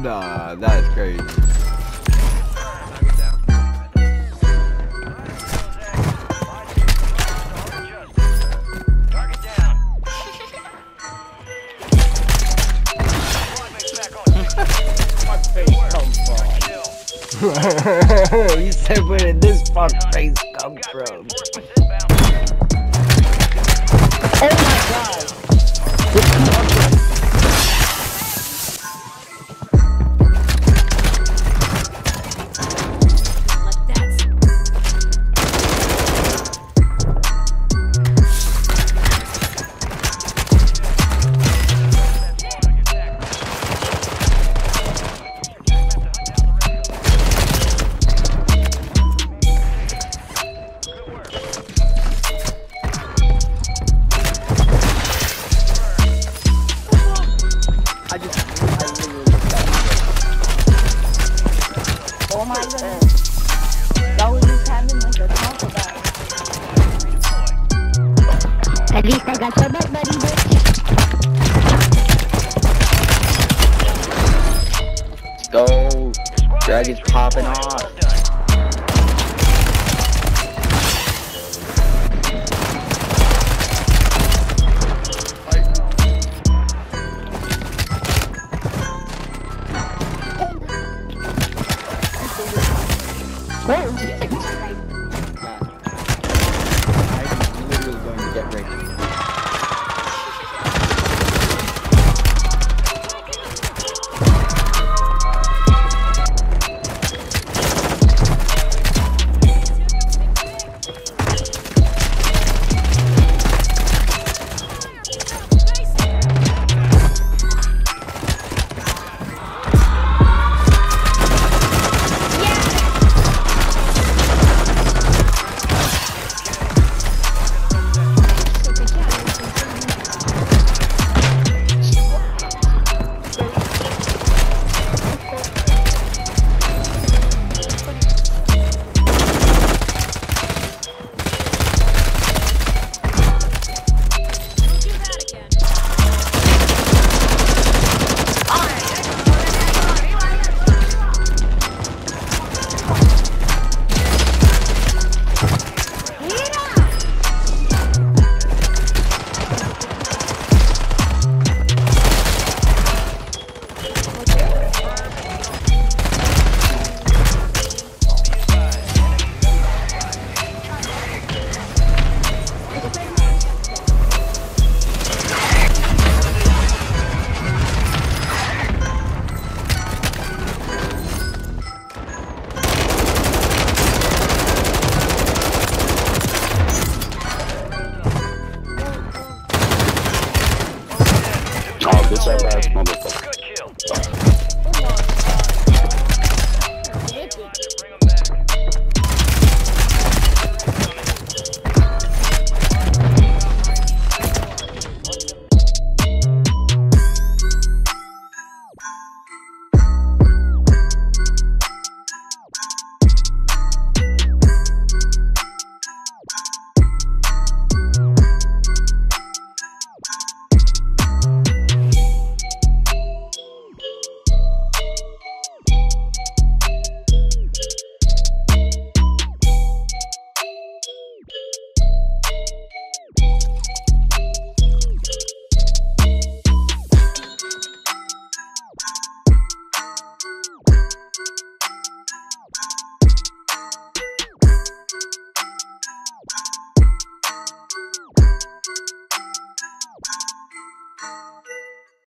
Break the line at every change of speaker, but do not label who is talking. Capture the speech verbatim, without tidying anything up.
Nah, that's crazy. He said, where did this fuck face come from?
Oh my god! I just, I literally just got it. Oh my goodness. That was just having like a talk about it. At least I got your butt, buddy, bitch.
Let's go. Dragon's popping off.
Oh,
I'm literally going to get ready.
Oh, bitch ass motherfucker.